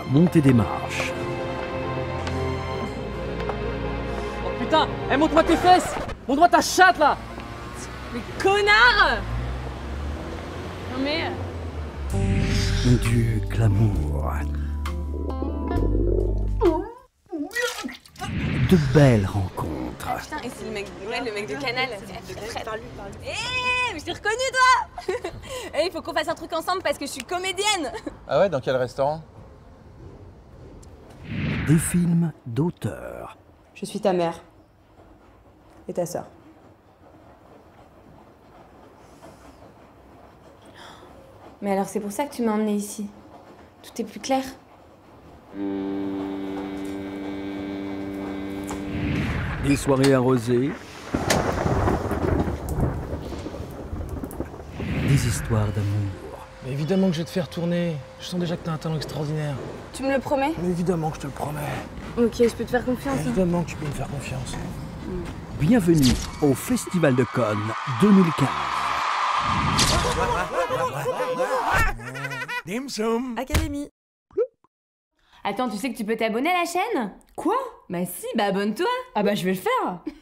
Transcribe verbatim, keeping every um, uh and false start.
montée des marches. Oh putain, eh, montre-moi tes fesses. Montre-moi ta chatte là. Mais connard! Non mais... Du glamour. De belles rencontres. Ah, putain, et c'est le mec, ouais, le mec de Canal. Eh, mais je t'ai reconnu toi. Eh, il faut qu'on fasse un truc ensemble parce que je suis comédienne. Ah ouais, dans quel restaurant? Des films d'auteur. Je suis ta mère. Et ta sœur. Mais alors c'est pour ça que tu m'as emmenée ici. Tout est plus clair. Des soirées arrosées. Des histoires d'amour. Mais évidemment que je vais te faire tourner. Je sens déjà que t'as un talent extraordinaire. Tu me le promets? Mais évidemment que je te le promets. Ok, je peux te faire confiance. Hein. Évidemment que tu peux me faire confiance. Bienvenue au Festival de Cannes deux mille quinze. Dim sum. Académie. Attends, tu sais que tu peux t'abonner à la chaîne? Quoi? Bah si, bah abonne-toi. Ah bah je vais le faire.